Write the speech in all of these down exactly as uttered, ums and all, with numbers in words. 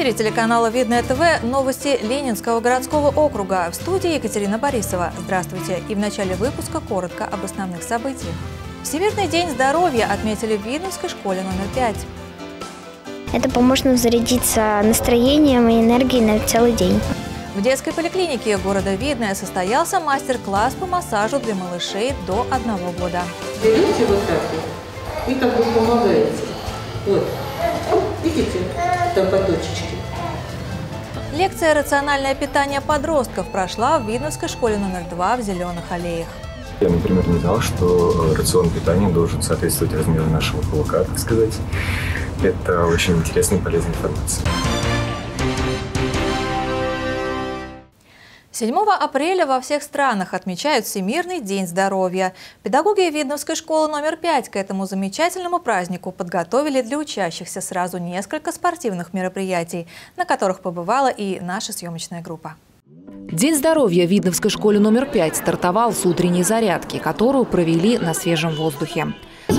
эфире телеканала Видное ТВ новости Ленинского городского округа. В студии Екатерина Борисова. Здравствуйте. И в начале выпуска коротко об основных событиях. Всемирный день здоровья отметили в Видновской школе номер пять. Это поможет нам зарядиться настроением и энергией на целый день. В детской поликлинике города Видное состоялся мастер-класс по массажу для малышей до одного года. Берете вот так и как бы помогаете. Вот. Видите, там по точечке. Лекция «Рациональное питание подростков» прошла в Видновской школе номер два в Зеленых аллеях. Я, например, не знал, что рацион питания должен соответствовать размеру нашего кулака, так сказать. Это очень интересная и полезная информация. седьмого апреля во всех странах отмечают Всемирный день здоровья. Педагоги Видновской школы номер пять к этому замечательному празднику подготовили для учащихся сразу несколько спортивных мероприятий, на которых побывала и наша съемочная группа. День здоровья в Видновской школе номер пять стартовал с утренней зарядки, которую провели на свежем воздухе.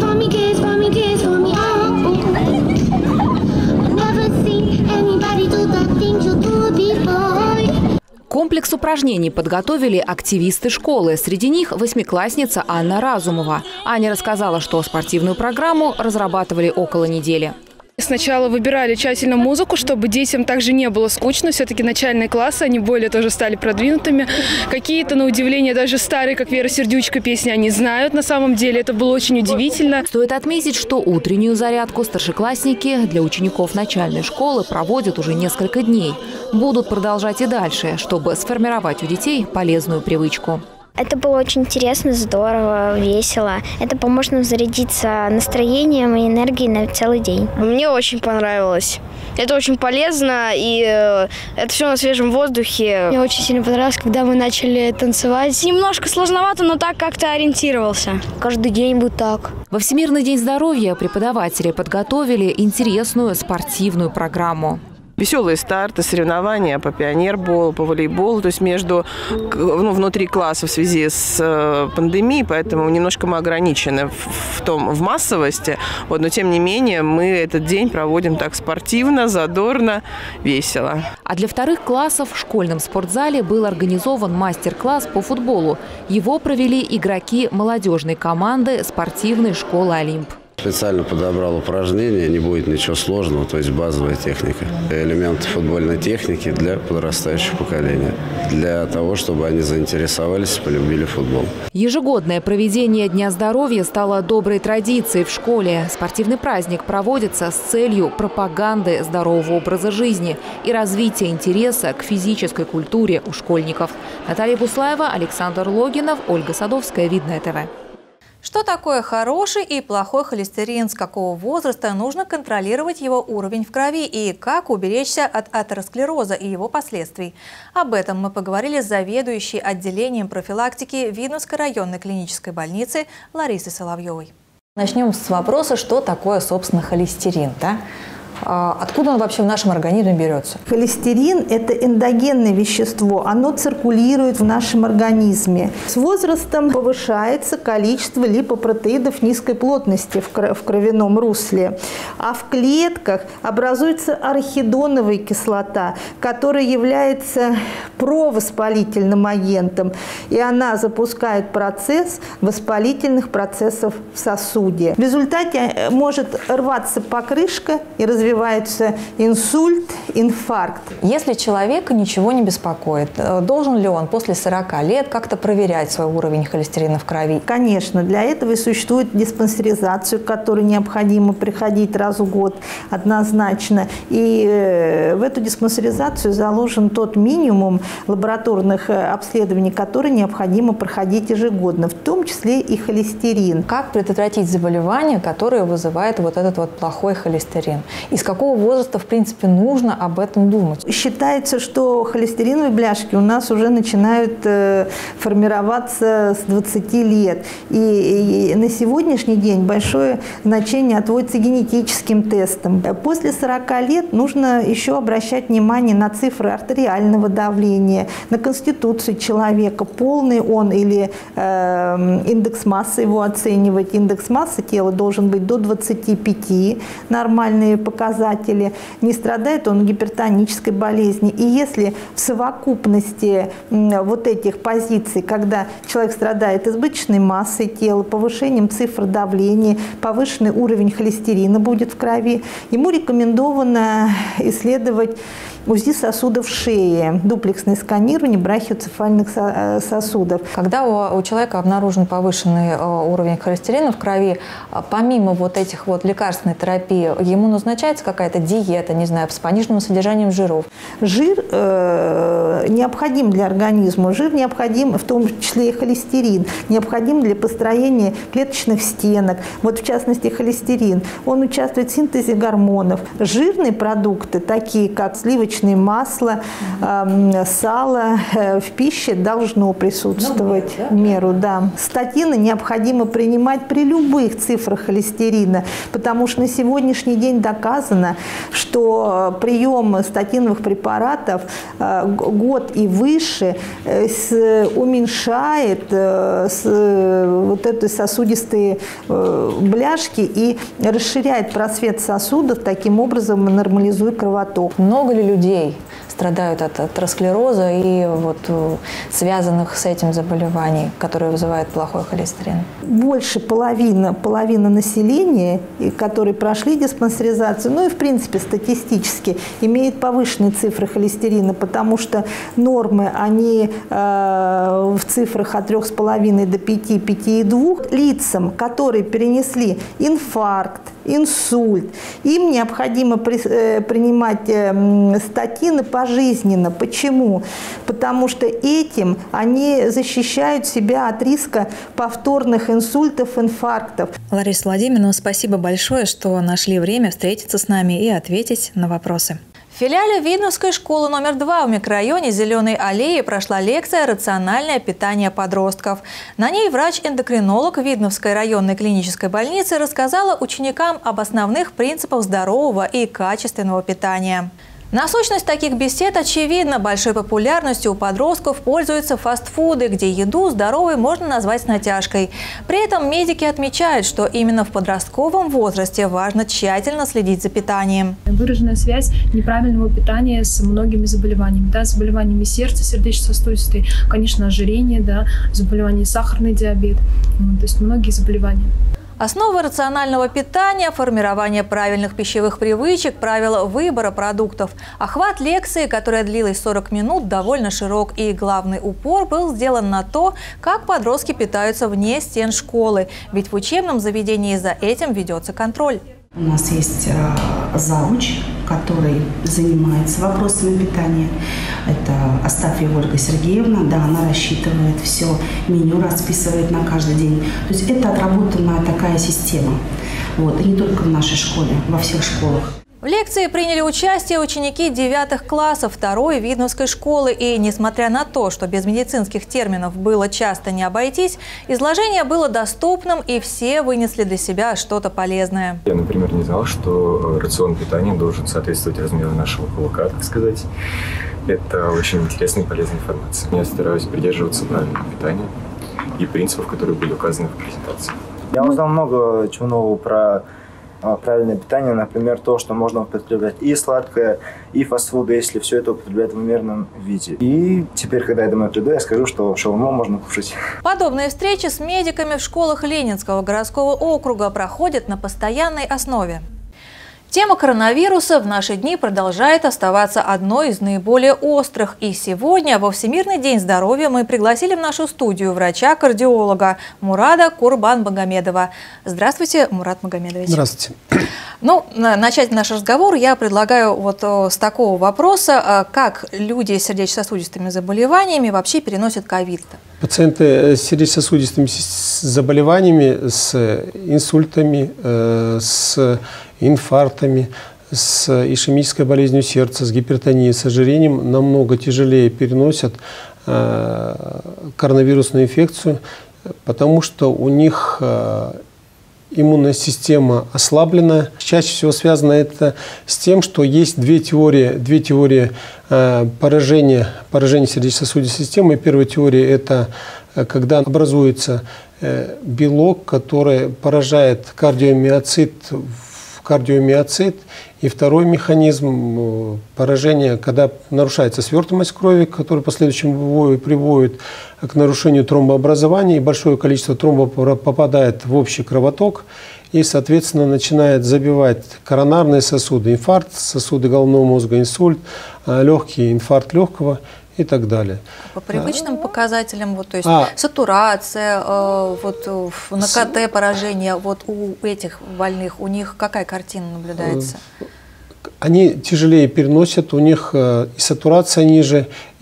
Комплекс упражнений подготовили активисты школы. Среди них восьмиклассница Анна Разумова. Аня рассказала, что спортивную программу разрабатывали около недели. Сначала выбирали тщательно музыку, чтобы детям также не было скучно. Все-таки начальные классы, они более тоже стали продвинутыми. Какие-то, на удивление, даже старые, как Вера Сердючка, песни они знают на самом деле. Это было очень удивительно. Стоит отметить, что утреннюю зарядку старшеклассники для учеников начальной школы проводят уже несколько дней. Будут продолжать и дальше, чтобы сформировать у детей полезную привычку. Это было очень интересно, здорово, весело. Это поможет нам зарядиться настроением и энергией на целый день. Мне очень понравилось. Это очень полезно, и это все на свежем воздухе. Мне очень сильно понравилось, когда мы начали танцевать. Немножко сложновато, но так как-то ориентировался. Каждый день будет так. Во Всемирный день здоровья преподаватели подготовили интересную спортивную программу. Веселые старты, соревнования по пионерболу, по волейболу, то есть между, ну, внутри класса в связи с э, пандемией, поэтому немножко мы ограничены в, в том, в массовости, вот, но тем не менее мы этот день проводим так спортивно, задорно, весело. А для вторых классов в школьном спортзале был организован мастер-класс по футболу. Его провели игроки молодежной команды спортивной школы «Олимп». Специально подобрал упражнения, не будет ничего сложного, то есть базовая техника. Элементы футбольной техники для подрастающего поколения, для того, чтобы они заинтересовались и полюбили футбол. Ежегодное проведение Дня здоровья стало доброй традицией в школе. Спортивный праздник проводится с целью пропаганды здорового образа жизни и развития интереса к физической культуре у школьников. Наталья Буслаева, Александр Логинов, Ольга Садовская, Видное ТВ. Что такое хороший и плохой холестерин, с какого возраста нужно контролировать его уровень в крови и как уберечься от атеросклероза и его последствий? Об этом мы поговорили с заведующей отделением профилактики Видновской районной клинической больницы Ларисой Соловьевой. Начнем с вопроса, что такое, собственно, холестерин, да? Откуда он вообще в нашем организме берется? Холестерин – это эндогенное вещество, оно циркулирует в нашем организме. С возрастом повышается количество липопротеидов низкой плотности в кровяном русле, а в клетках образуется арахидоновая кислота, которая является провоспалительным агентом, и она запускает процесс воспалительных процессов в сосуде. В результате может рваться покрышка и развиваться развивается инсульт, инфаркт. Если человека ничего не беспокоит, должен ли он после сорока лет как-то проверять свой уровень холестерина в крови? Конечно, для этого и существует диспансеризация, к которой необходимо приходить раз в год однозначно. И в эту диспансеризацию заложен тот минимум лабораторных обследований, которые необходимо проходить ежегодно, в том числе и холестерин. Как предотвратить заболевания, которые вызывают вот этот вот плохой холестерин? И с какого возраста, в принципе, нужно об этом думать? Считается, что холестериновые бляшки у нас уже начинают э, формироваться с двадцати лет. И, и на сегодняшний день большое значение отводится генетическим тестам. После сорока лет нужно еще обращать внимание на цифры артериального давления, на конституцию человека, полный он или э, индекс массы его оценивать. Индекс массы тела должен быть до двадцати пяти, нормальные показатели. показатели, не страдает он гипертонической болезнью. И если в совокупности вот этих позиций, когда человек страдает избыточной массой тела, повышением цифр давления, повышенный уровень холестерина будет в крови, ему рекомендовано исследовать УЗИ сосудов шеи, дуплексное сканирование брахиоцефальных сосудов. Когда у, у человека обнаружен повышенный э, уровень холестерина в крови, э, помимо вот этих вот лекарственной терапии, ему назначается какая-то диета, не знаю, с пониженным содержанием жиров? Жир э, необходим для организма, жир необходим, в том числе и холестерин, необходим для построения клеточных стенок. Вот в частности холестерин, он участвует в синтезе гормонов. Жирные продукты, такие как сливочное масло, э, сало э, в пище должно присутствовать в меру. Да. Статины необходимо принимать при любых цифрах холестерина, потому что на сегодняшний день доказано, что прием статиновых препаратов э, год и выше э, с, уменьшает э, с, э, вот эти сосудистые э, бляшки и расширяет просвет сосудов, таким образом нормализует кровоток. Много ли людей страдают от атеросклероза и вот связанных с этим заболеваний, которые вызывают плохой холестерин? Больше половины, половина населения, которые прошли диспансеризацию, ну и в принципе статистически, имеет повышенные цифры холестерина, потому что нормы, они э, в цифрах от трёх с половиной до пяти, пяти и двух. Лицам, которые перенесли инфаркт, инсульт, им необходимо при, э, принимать э, статины пожизненно. Почему? Потому что этим они защищают себя от риска повторных инсультов, инфарктов. Лариса Владимировна, спасибо большое, что нашли время встретиться с нами и ответить на вопросы. В филиале Видновской школы номер два в микрорайоне Зеленой аллеи прошла лекция «Рациональное питание подростков». На ней врач-эндокринолог Видновской районной клинической больницы рассказала ученикам об основных принципах здорового и качественного питания. Насущность таких бесед очевидна. Большой популярностью у подростков пользуются фастфуды, где еду здоровой можно назвать с натяжкой. При этом медики отмечают, что именно в подростковом возрасте важно тщательно следить за питанием. Выраженная связь неправильного питания с многими заболеваниями. Да, заболеваниями сердца, сердечно-сосудистой, конечно, ожирение, да, заболевания сахарный диабет, то есть многие заболевания. Основа рационального питания – формирование правильных пищевых привычек, правила выбора продуктов. Охват лекции, которая длилась сорок минут, довольно широк, и главный упор был сделан на то, как подростки питаются вне стен школы. Ведь в учебном заведении за этим ведется контроль. У нас есть завуч, который занимается вопросами питания. Это Астафьева Ольга Сергеевна. Да, она рассчитывает все, меню расписывает на каждый день. То есть это отработанная такая система. Вот. И не только в нашей школе, во всех школах. В лекции приняли участие ученики девятых классов второй Видновской школы. И несмотря на то, что без медицинских терминов было часто не обойтись, изложение было доступным, и все вынесли для себя что-то полезное. Я, например, не знал, что рацион питания должен соответствовать размеру нашего кулака, так сказать. Это очень интересная и полезная информация. Я стараюсь придерживаться правильного питания и принципов, которые были указаны в презентации. Я узнал много чего нового про правильное питание, например, то, что можно употреблять и сладкое, и фастфуды, если все это употреблять в умеренном виде. И теперь, когда я домой приду, я скажу, что шаурму можно кушать. Подобные встречи с медиками в школах Ленинского городского округа проходят на постоянной основе. Тема коронавируса в наши дни продолжает оставаться одной из наиболее острых. И сегодня, во Всемирный день здоровья, мы пригласили в нашу студию врача-кардиолога Мурада Курбанмагомедова. Здравствуйте, Мурад Магомедович. Здравствуйте. Ну, начать наш разговор я предлагаю вот с такого вопроса. Как люди с сердечно-сосудистыми заболеваниями вообще переносят ковид? Пациенты с сердечно-сосудистыми заболеваниями, с инсультами, с инфарктами, с ишемической болезнью сердца, с гипертонией, с ожирением намного тяжелее переносят коронавирусную инфекцию, потому что у них иммунная система ослаблена. Чаще всего связано это с тем, что есть две теории, две теории поражения, поражения сердечно-сосудистой системы. Первая теория – это когда образуется белок, который поражает кардиомиоцит в кардиомиоцит. И второй механизм поражения, когда нарушается свертываемость крови, который в последующем приводит к нарушению тромбообразования, и большое количество тромбов попадает в общий кровоток, и, соответственно, начинает забивать коронарные сосуды, инфаркт, сосуды головного мозга, инсульт, легкий, инфаркт легкого и так далее. По привычным а, показателям, вот, то есть а, сатурация, э, вот, на КТ поражение, вот у этих больных, у них какая картина наблюдается? Они тяжелее переносят, у них и сатурация ниже,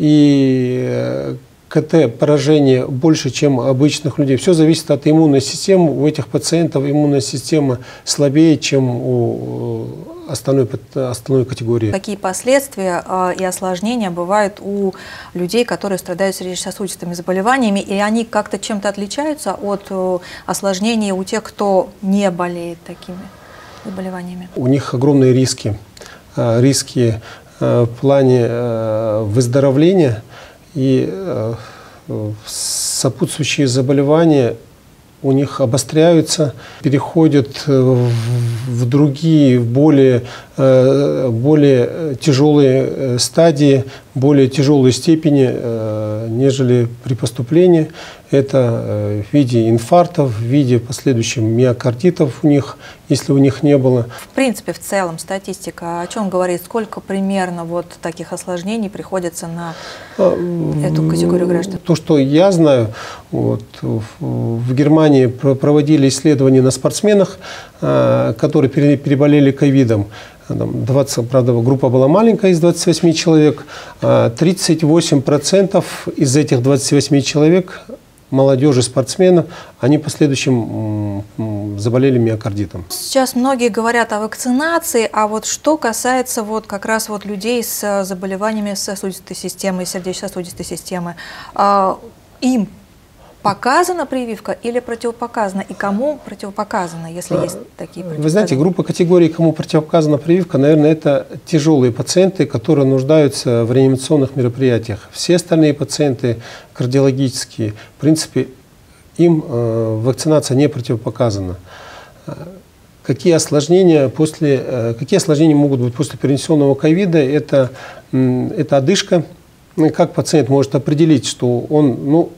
и КТ поражение больше, чем у обычных людей. Все зависит от иммунной системы. У этих пациентов иммунная система слабее, чем у остальной, остальной категории. Какие последствия э, и осложнения бывают у людей, которые страдают сердечно-сосудистыми заболеваниями, и они как-то чем-то отличаются от э, осложнений у тех, кто не болеет такими заболеваниями? У них огромные риски. Э, риски э, в плане э, выздоровления. И э, сопутствующие заболевания у них обостряются, переходят в, в другие, более, э, более тяжелые стадии, более тяжелые степени, э, нежели при поступлении. Это в виде инфарктов, в виде последующих миокардитов у них, если у них не было. В принципе, в целом, статистика о чем говорит? Сколько примерно вот таких осложнений приходится на эту категорию граждан? То, что я знаю, вот, в Германии проводили исследования на спортсменах, которые переболели ковидом. двадцать, правда, группа была маленькая, из двадцати восьми человек. тридцать восемь процентов из этих двадцати восьми человек, молодежи, спортсменов, они в последующем заболели миокардитом. Сейчас многие говорят о вакцинации, а вот что касается вот как раз вот людей с заболеваниями сосудистой системы, сердечно-сосудистой системы, им показана прививка или противопоказана? И кому противопоказана, если а, есть такие противопоказания? Вы знаете, группа категорий, кому противопоказана прививка, наверное, это тяжелые пациенты, которые нуждаются в реанимационных мероприятиях. Все остальные пациенты кардиологические, в принципе, им э, вакцинация не противопоказана. Какие осложнения, после, э, какие осложнения могут быть после перенесенного ковида? Это, э, это одышка. Как пациент может определить, что он, ну,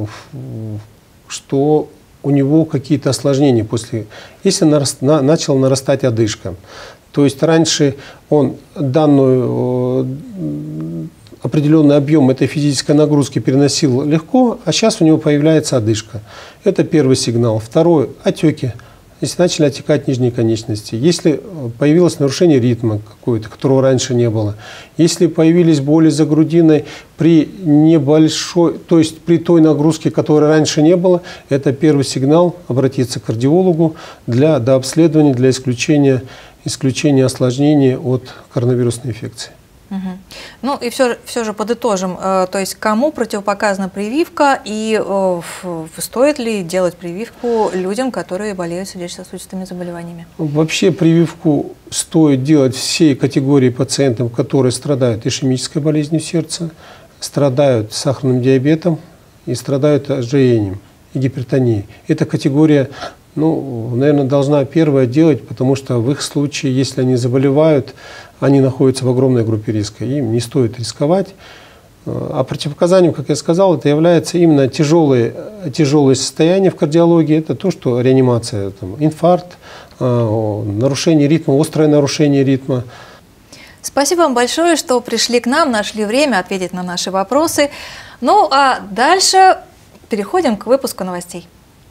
что у него какие-то осложнения после, если нараст, на, начала нарастать одышка. То есть раньше он данную определенный объем этой физической нагрузки переносил легко, а сейчас у него появляется одышка. Это первый сигнал. Второй – отеки. Если начали отекать нижние конечности, если появилось нарушение ритма какое-то, которого раньше не было, если появились боли за грудиной при небольшой, то есть при той нагрузке, которой раньше не было, это первый сигнал обратиться к кардиологу для дообследования, для исключения, исключения осложнений от коронавирусной инфекции. Угу. Ну и все, все же подытожим, э, то есть кому противопоказана прививка и э, стоит ли делать прививку людям, которые болеют сердечно-сосудистыми заболеваниями? Вообще прививку стоит делать всей категории пациентов, которые страдают ишемической болезнью сердца, страдают сахарным диабетом и страдают ожирением и гипертонией. Эта категория, ну, наверное, должна первая делать, потому что в их случае, если они заболевают, они находятся в огромной группе риска, им не стоит рисковать. А противопоказанием, как я сказал, это является именно тяжелые, тяжелые состояния в кардиологии. Это то, что реанимация, там, инфаркт, нарушение ритма, острое нарушение ритма. Спасибо вам большое, что пришли к нам, нашли время ответить на наши вопросы. Ну а дальше переходим к выпуску новостей.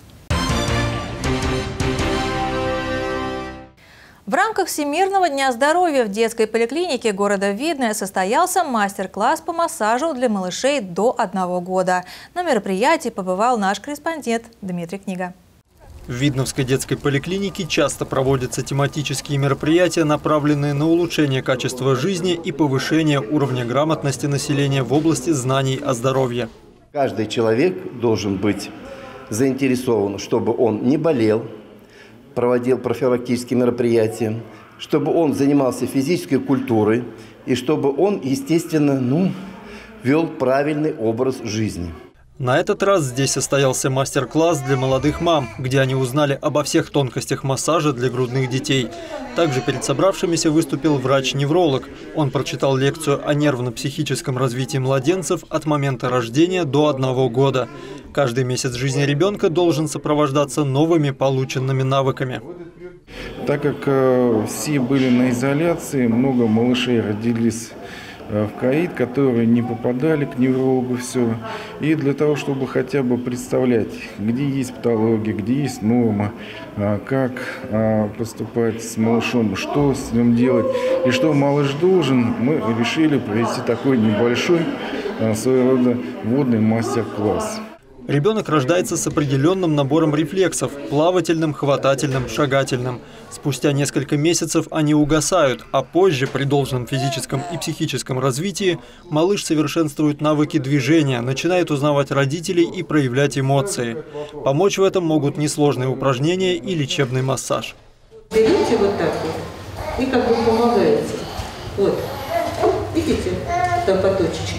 В рамках Всемирного дня здоровья в детской поликлинике города Видное состоялся мастер-класс по массажу для малышей до одного года. На мероприятии побывал наш корреспондент Дмитрий Книга. В Видновской детской поликлинике часто проводятся тематические мероприятия, направленные на улучшение качества жизни и повышение уровня грамотности населения в области знаний о здоровье. Каждый человек должен быть заинтересован, чтобы он не болел, проводил профилактические мероприятия, чтобы он занимался физической культурой и чтобы он, естественно, ну, вел правильный образ жизни. На этот раз здесь состоялся мастер-класс для молодых мам, где они узнали обо всех тонкостях массажа для грудных детей. Также перед собравшимися выступил врач-невролог. Он прочитал лекцию о нервно-психическом развитии младенцев от момента рождения до одного года. Каждый месяц жизни ребенка должен сопровождаться новыми полученными навыками. Так как э, все были на изоляции, много малышей родились в ковид, которые не попадали к неврологу, все. И для того, чтобы хотя бы представлять, где есть патология, где есть норма, как поступать с малышом, что с ним делать и что малыш должен, мы решили провести такой небольшой своего рода вводный мастер-класс. Ребенок рождается с определенным набором рефлексов – плавательным, хватательным, шагательным. Спустя несколько месяцев они угасают, а позже, при должном физическом и психическом развитии, малыш совершенствует навыки движения, начинает узнавать родителей и проявлять эмоции. Помочь в этом могут несложные упражнения и лечебный массаж. Берете вот так вот и как бы помогаете. Вот, видите, там по точечке.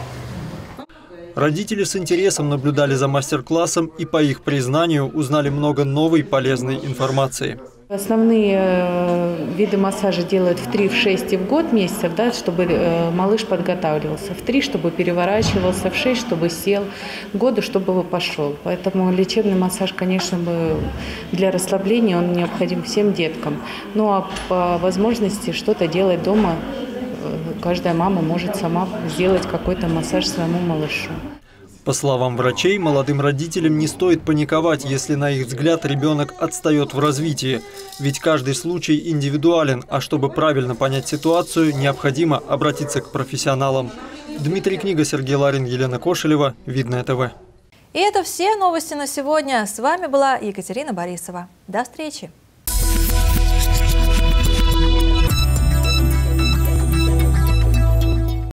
Родители с интересом наблюдали за мастер-классом и, по их признанию, узнали много новой полезной информации. Основные э, виды массажа делают в три, в шесть и в год месяцев, да, чтобы э, малыш подготавливался. В три, чтобы переворачивался, в шесть, чтобы сел, в году, чтобы пошел. Поэтому лечебный массаж, конечно, бы для расслабления он необходим всем деткам. Ну а по возможности что-то делать дома. Каждая мама может сама сделать какой-то массаж своему малышу. По словам врачей, молодым родителям не стоит паниковать, если, на их взгляд, ребенок отстает в развитии. Ведь каждый случай индивидуален, а чтобы правильно понять ситуацию, необходимо обратиться к профессионалам. Дмитрий Книга, Сергей Ларин, Елена Кошелева, Видное ТВ. И это все новости на сегодня. С вами была Екатерина Борисова. До встречи.